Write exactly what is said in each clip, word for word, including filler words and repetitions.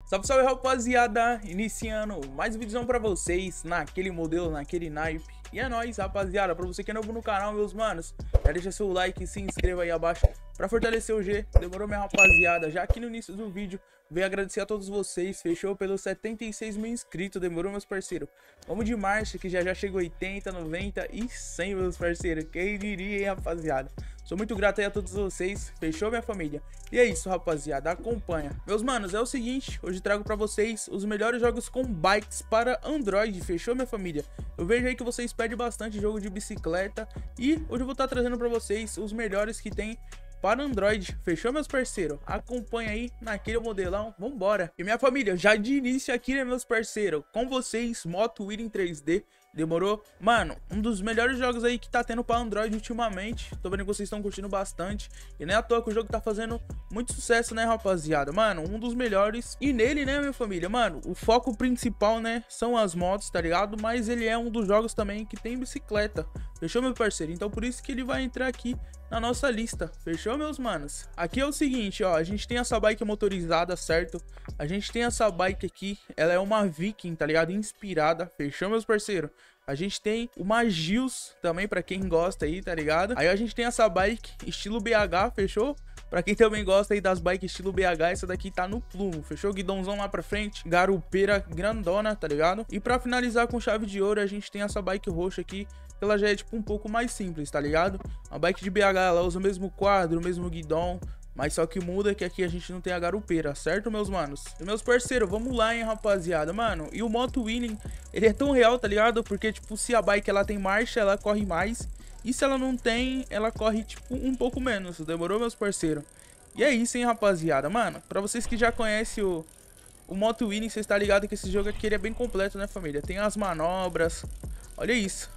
Salve, salve, rapaziada, iniciando mais um vídeo pra vocês, naquele modelo, naquele naipe. E é nóis, rapaziada, pra você que é novo no canal, meus manos, já deixa seu like e se inscreva aí abaixo pra fortalecer o G. Demorou, minha rapaziada? Já aqui no início do vídeo, venho agradecer a todos vocês, fechou pelos setenta e seis mil inscritos, demorou, meus parceiros? Vamos de marcha, que já já chegou oitenta, noventa e cem, meus parceiros, quem diria, hein, rapaziada? Sou muito grato aí a todos vocês, fechou, minha família? E é isso, rapaziada, acompanha. Meus manos, é o seguinte, hoje trago pra vocês os melhores jogos com bikes para Android, fechou, minha família? Eu vejo aí que vocês pedem bastante jogo de bicicleta e hoje eu vou estar trazendo pra vocês os melhores que tem para Android, fechou, meus parceiros? Acompanha aí naquele modelão, vambora! E minha família, já de início aqui, né, meus parceiros? Com vocês, Moto Winning três D, demorou? Mano, um dos melhores jogos aí que tá tendo para Android ultimamente, tô vendo que vocês estão curtindo bastante, e não é à toa que o jogo tá fazendo muito sucesso, né, rapaziada? Mano, um dos melhores, e nele, né, minha família, mano, o foco principal, né, são as motos, tá ligado? Mas ele é um dos jogos também que tem bicicleta, fechou, meu parceiro? Então por isso que ele vai entrar aqui na nossa lista, fechou, meus manos? Aqui é o seguinte, ó, a gente tem essa bike motorizada, certo? A gente tem essa bike aqui, ela é uma Viking, tá ligado? Inspirada, fechou, meus parceiros? A gente tem uma Gills também, pra quem gosta aí, tá ligado? Aí a gente tem essa bike estilo B H, fechou? Pra quem também gosta aí das bikes estilo B H, essa daqui tá no plumo, fechou? Guidãozão lá pra frente, garupeira grandona, tá ligado? E pra finalizar com chave de ouro, a gente tem essa bike roxa aqui, que ela já é tipo um pouco mais simples, tá ligado? A bike de B H, ela usa o mesmo quadro, o mesmo guidão, mas só que muda que aqui a gente não tem a garupeira, certo, meus manos? E meus parceiros, vamos lá, hein, rapaziada, mano. E o Moto Winning, ele é tão real, tá ligado? Porque, tipo, se a bike ela tem marcha, ela corre mais. E se ela não tem, ela corre, tipo, um pouco menos. Demorou, meus parceiros? E é isso, hein, rapaziada. Mano, pra vocês que já conhecem o, o Moto Winning, vocês estão ligados que esse jogo aqui ele é bem completo, né, família? Tem as manobras. Olha isso.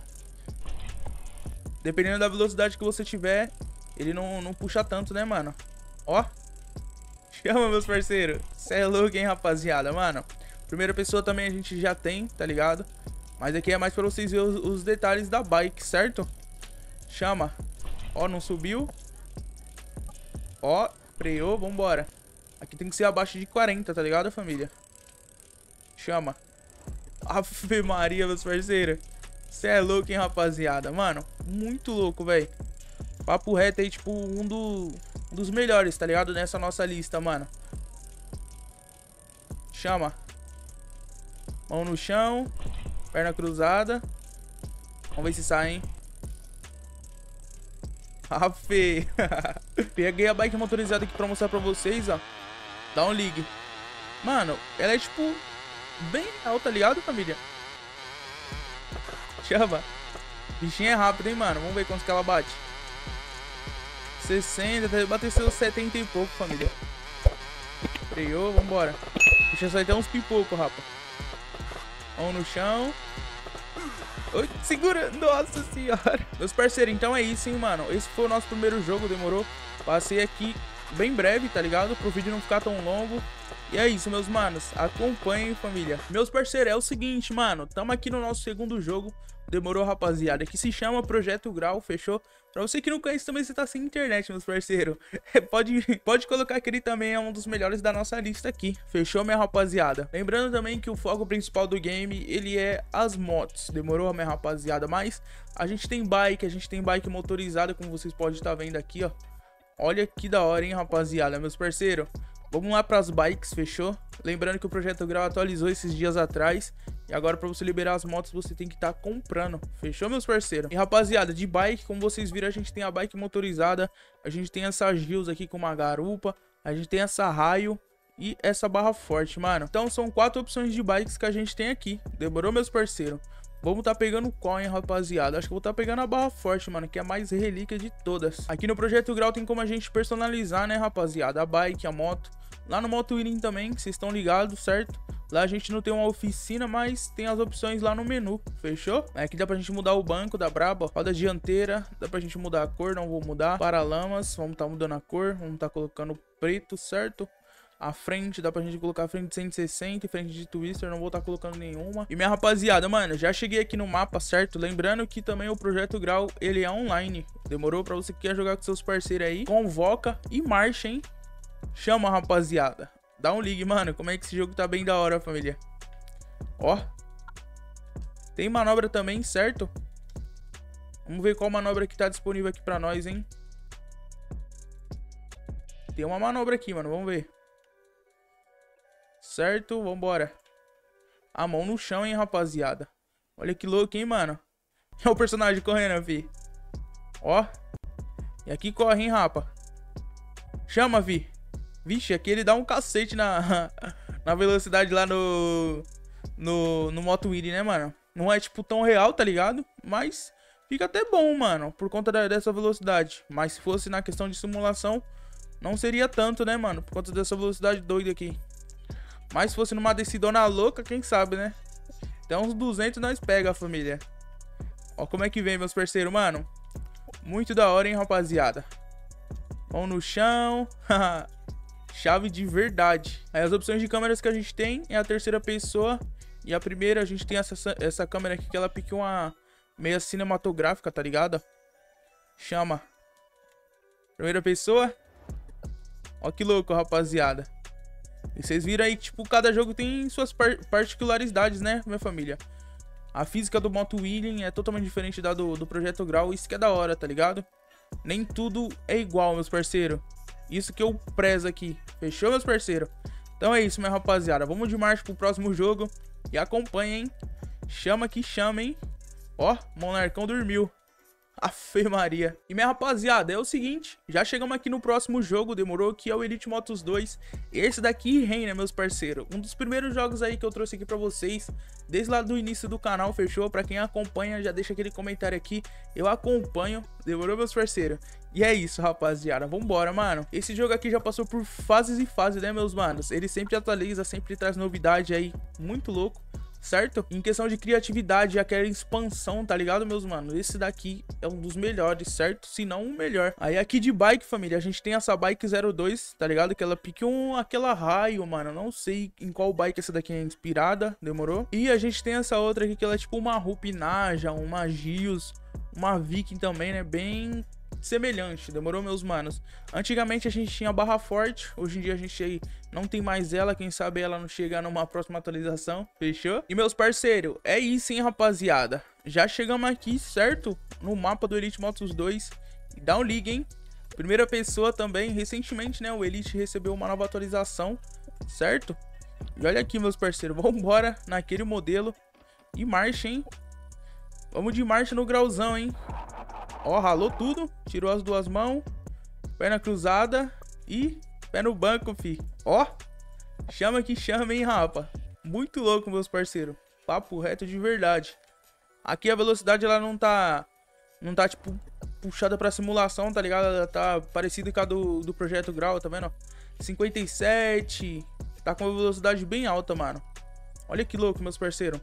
Dependendo da velocidade que você tiver, ele não, não puxa tanto, né, mano? Ó. Chama, meus parceiros. Cê é louco, hein, rapaziada, mano. Primeira pessoa também a gente já tem, tá ligado? Mas aqui é mais pra vocês verem os, os detalhes da bike, certo? Chama. Ó, não subiu. Ó, freou, vambora. Aqui tem que ser abaixo de quarenta, tá ligado, família? Chama. Ave Maria, meus parceiros. Cê é louco, hein, rapaziada? Mano, muito louco, velho. Papo reto aí, tipo, um, do, um dos melhores, tá ligado? Nessa nossa lista, mano. Chama. Mão no chão. Perna cruzada. Vamos ver se sai, hein? Ah, feio. Peguei a bike motorizada aqui pra mostrar pra vocês, ó. Dá um ligue. Mano, ela é, tipo, bem alta, tá ligado, família? Chama. Bichinha é rápido, hein, mano? Vamos ver quanto que ela bate. sessenta, deve bater seus setenta e pouco, família. Freou, vambora. Deixa só até uns pipocos, rapa. Mão no chão. Oi, segura. Nossa senhora. Meus parceiros, então é isso, hein, mano. Esse foi o nosso primeiro jogo, demorou? Passei aqui bem breve, tá ligado? Pro vídeo não ficar tão longo. E é isso, meus manos. Acompanhem, família. Meus parceiros, é o seguinte, mano. Tamo aqui no nosso segundo jogo. Demorou, rapaziada, que se chama Projeto Grau, fechou? Pra você que não conhece também, você tá sem internet, meus parceiros. pode, pode colocar que ele também é um dos melhores da nossa lista aqui, fechou, minha rapaziada? Lembrando também que o foco principal do game, ele é as motos, demorou, minha rapaziada? Mas a gente tem bike, a gente tem bike motorizada, como vocês podem estar vendo aqui, ó. Olha que da hora, hein, rapaziada, meus parceiros? Vamos lá para as bikes, fechou? Lembrando que o Projeto Grau atualizou esses dias atrás. E agora para você liberar as motos você tem que estar tá comprando. Fechou, meus parceiros? E rapaziada, de bike, como vocês viram, a gente tem a bike motorizada. A gente tem essa Gills aqui com uma garupa. A gente tem essa Raio e essa barra forte, mano. Então são quatro opções de bikes que a gente tem aqui. Demorou, meus parceiros? Vamos tá pegando qual, hein, rapaziada? Acho que eu vou tá pegando a barra forte, mano, que é a mais relíquia de todas. Aqui no Projeto Grau tem como a gente personalizar, né, rapaziada? A bike, a moto. Lá no Moto Winning também, que vocês estão ligados, certo? Lá a gente não tem uma oficina, mas tem as opções lá no menu, fechou? Aqui dá pra gente mudar o banco da braba, roda dianteira, dá pra gente mudar a cor, não vou mudar. Paralamas, vamos tá mudando a cor, vamos tá colocando preto, certo? A frente, dá pra gente colocar a frente de cento e sessenta e frente de twister, não vou estar tá colocando nenhuma. E minha rapaziada, mano, já cheguei aqui no mapa, certo? Lembrando que também o Projeto Grau, ele é online. Demorou? Pra você que quer jogar com seus parceiros aí, convoca e marcha, hein? Chama, rapaziada. Dá um ligue, mano. Como é que esse jogo tá bem da hora, família. Ó. Tem manobra também, certo? Vamos ver qual manobra que tá disponível aqui pra nós, hein? Tem uma manobra aqui, mano. Vamos ver. Certo, vambora. A mão no chão, hein, rapaziada. Olha que louco, hein, mano. É o personagem correndo, fi. Ó. E aqui corre, hein, rapa. Chama, fi. Vixe, aqui ele dá um cacete na, na velocidade lá no... No, no Moto Willy, né, mano? Não é, tipo, tão real, tá ligado? Mas fica até bom, mano. Por conta da, dessa velocidade. Mas se fosse na questão de simulação, não seria tanto, né, mano? Por conta dessa velocidade doida aqui. Mas se fosse numa decidona louca, quem sabe, né? Até uns duzentos nós pega, família. Ó como é que vem, meus parceiros, mano. Muito da hora, hein, rapaziada. Mão no chão. Chave de verdade. Aí as opções de câmeras que a gente tem é a terceira pessoa. E a primeira a gente tem essa, essa câmera aqui que ela pique uma meia cinematográfica, tá ligado? Chama. Primeira pessoa. Ó que louco, rapaziada. E vocês viram aí que, tipo, cada jogo tem suas par particularidades, né, minha família? A física do Moto Willy é totalmente diferente da do, do Projeto Grau. Isso que é da hora, tá ligado? Nem tudo é igual, meus parceiros. Isso que eu prezo aqui. Fechou, meus parceiros? Então é isso, minha rapaziada. Vamos de marcha pro próximo jogo. E acompanha, hein? Chama que chama, hein? Ó, Monarcão dormiu. Afe Maria. E minha rapaziada, é o seguinte. Já chegamos aqui no próximo jogo. Demorou, que é o Elite Motos dois. Esse daqui reina, meus parceiros. Um dos primeiros jogos aí que eu trouxe aqui pra vocês. Desde lá do início do canal, fechou? Pra quem acompanha, já deixa aquele comentário aqui. Eu acompanho. Demorou, meus parceiros? E é isso, rapaziada. Vambora, mano. Esse jogo aqui já passou por fases e fases, né, meus manos? Ele sempre atualiza, sempre traz novidade aí. Muito louco. Certo? Em questão de criatividade, aquela expansão, tá ligado, meus manos? Esse daqui é um dos melhores, certo? Se não o melhor. Aí aqui de bike, família, a gente tem essa bike zero dois, tá ligado? Que ela pique um, aquela raio, mano. Não sei em qual bike essa daqui é inspirada, demorou? E a gente tem essa outra aqui que ela é tipo uma Rupi Naja, uma Gios, uma Viking também, né? Bem semelhante, demorou, meus manos? Antigamente a gente tinha barra forte, hoje em dia a gente não tem mais ela, quem sabe ela não chega numa próxima atualização, fechou? E meus parceiros, é isso, hein, rapaziada? Já chegamos aqui, certo? No mapa do Elite Motos dois, e dá um ligue, hein? Primeira pessoa também, recentemente, né, o Elite recebeu uma nova atualização, certo? E olha aqui, meus parceiros, vamos embora naquele modelo e marcha, hein? Vamos de marcha no grauzão, hein? Ó, ralou tudo, tirou as duas mãos, perna cruzada e pé no banco, fi. Ó, chama que chama, hein, rapa. Muito louco, meus parceiros. Papo reto de verdade. Aqui a velocidade, ela não tá, não tá, tipo, puxada pra simulação, tá ligado? Ela tá parecida com a do, do Projeto Grau, tá vendo? cinquenta e sete, tá com uma velocidade bem alta, mano. Olha que louco, meus parceiros.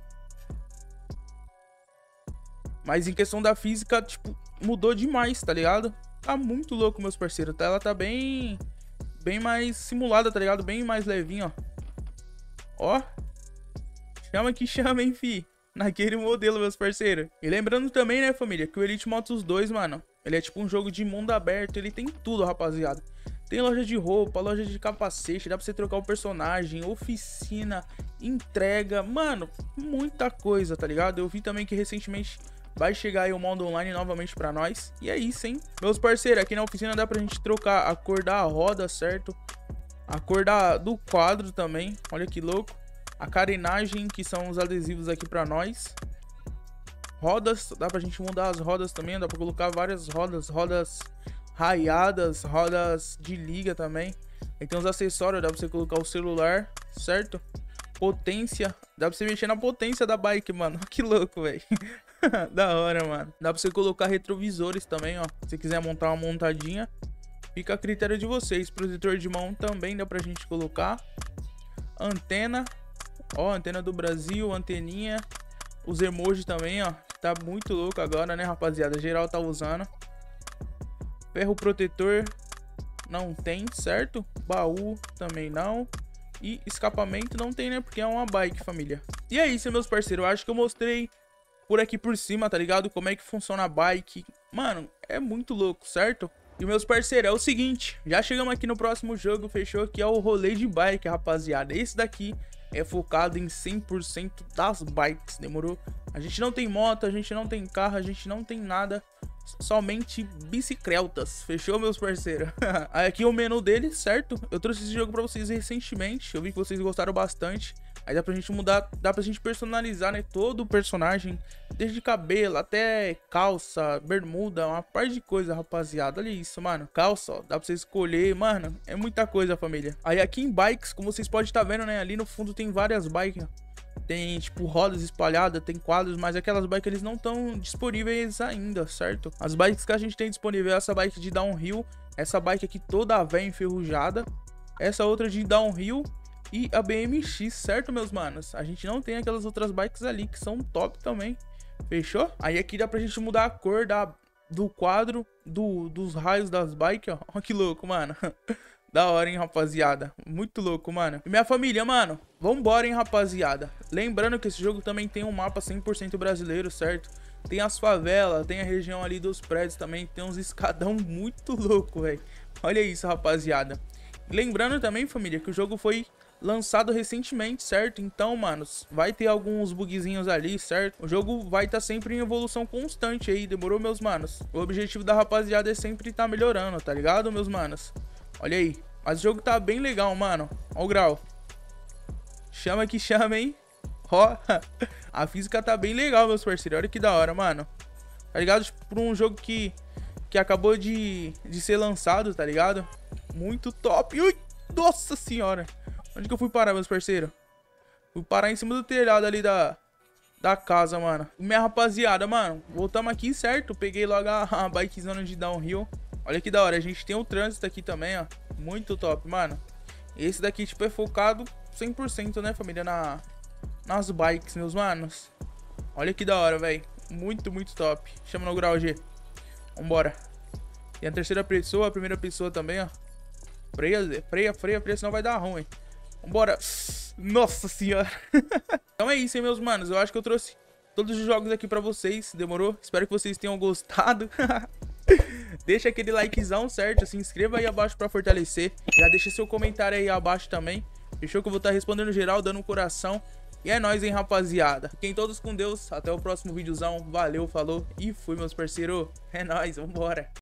Mas em questão da física, tipo, mudou demais, tá ligado? Tá muito louco, meus parceiros. Ela tá bem... Bem mais simulada, tá ligado? Bem mais levinho, ó. Ó. Chama que chama, hein, fi. Naquele modelo, meus parceiros. E lembrando também, né, família, que o Elite Motos dois, mano, ele é tipo um jogo de mundo aberto. Ele tem tudo, rapaziada. Tem loja de roupa, loja de capacete, dá pra você trocar o personagem, oficina, entrega. Mano, muita coisa, tá ligado? Eu vi também que recentemente... vai chegar aí o modo online novamente pra nós. E é isso, hein? Meus parceiros, aqui na oficina dá pra gente trocar a cor da roda, certo? A cor da, do quadro também. Olha que louco. A carenagem, que são os adesivos aqui pra nós. Rodas, dá pra gente mudar as rodas também. Dá pra colocar várias rodas. Rodas raiadas, rodas de liga também. Aí tem os acessórios, dá pra você colocar o celular, certo? Potência, dá pra você mexer na potência da bike, mano. Que louco, velho. Da hora, mano. Dá pra você colocar retrovisores também, ó. Se você quiser montar uma montadinha, fica a critério de vocês. Protetor de mão também dá pra gente colocar. Antena. Ó, antena do Brasil, anteninha. Os emojis também, ó. Tá muito louco agora, né, rapaziada? Geral tá usando. Ferro protetor não tem, certo? Baú também não. E escapamento não tem, né? Porque é uma bike, família. E é isso, meus parceiros. Eu acho que eu mostrei por aqui por cima, tá ligado? Como é que funciona a bike. Mano, é muito louco, certo? E meus parceiros, é o seguinte, já chegamos aqui no próximo jogo, fechou? Que é o rolê de bike, rapaziada. Esse daqui é focado em cem por cento das bikes, demorou? A gente não tem moto, a gente não tem carro, a gente não tem nada, somente bicicletas, fechou, meus parceiros? Aí aqui é o menu dele, certo? Eu trouxe esse jogo pra vocês recentemente, eu vi que vocês gostaram bastante. Aí dá pra gente mudar, dá pra gente personalizar, né, todo o personagem, desde cabelo até calça, bermuda, uma par de coisa, rapaziada. Olha isso, mano, calça, ó, dá pra você escolher, mano, é muita coisa, família. Aí aqui em bikes, como vocês podem estar vendo, né, ali no fundo tem várias bikes, tem tipo rodas espalhadas, tem quadros, mas aquelas bikes eles não estão disponíveis ainda, certo? As bikes que a gente tem disponível é essa bike de downhill, essa bike aqui toda velha enferrujada, essa outra de downhill e a B M X, certo, meus manos? A gente não tem aquelas outras bikes ali que são top também, fechou? Aí aqui dá pra gente mudar a cor da, do quadro, do, dos raios das bikes, ó. Olha que louco, mano. Da hora, hein, rapaziada? Muito louco, mano. E minha família, mano, vambora, hein, rapaziada? Lembrando que esse jogo também tem um mapa cem por cento brasileiro, certo? Tem as favelas, tem a região ali dos prédios também, tem uns escadão muito louco, velho. Olha isso, rapaziada. Lembrando também, família, que o jogo foi lançado recentemente, certo? Então, manos, vai ter alguns bugzinhos ali, certo? O jogo vai estar tá sempre em evolução constante aí, demorou, meus manos? O objetivo da rapaziada é sempre estar tá melhorando, tá ligado, meus manos? Olha aí, mas o jogo tá bem legal, mano. Ó o grau. Chama que chama, hein? Ó, a física tá bem legal, meus parceiros. Olha que da hora, mano. Tá ligado? Tipo, por um jogo que, que acabou de, de ser lançado, tá ligado? Muito top. Ui, nossa senhora. Onde que eu fui parar, meus parceiros? Fui parar em cima do telhado ali da, da casa, mano. Minha rapaziada, mano, voltamos aqui, certo? Peguei logo a, a bikezona de downhill. Olha que da hora, a gente tem o trânsito aqui também, ó. Muito top, mano. Esse daqui, tipo, é focado cem por cento, né, família, na, nas bikes, meus manos. Olha que da hora, velho. Muito, muito top. Chama no grau G. Vambora. Tem a terceira pessoa, a primeira pessoa também, ó. Freia, freia, freia, freia, senão vai dar ruim. Vambora. Nossa senhora. Então é isso, hein, meus manos. Eu acho que eu trouxe todos os jogos aqui pra vocês. Demorou? Espero que vocês tenham gostado. Deixa aquele likezão, certo? Se inscreva aí abaixo pra fortalecer. Já deixa seu comentário aí abaixo também. Fechou? Que eu vou estar respondendo geral, dando um coração. E é nóis, hein, rapaziada. Fiquem todos com Deus. Até o próximo videozão. Valeu, falou e fui, meus parceiros. É nóis, vambora.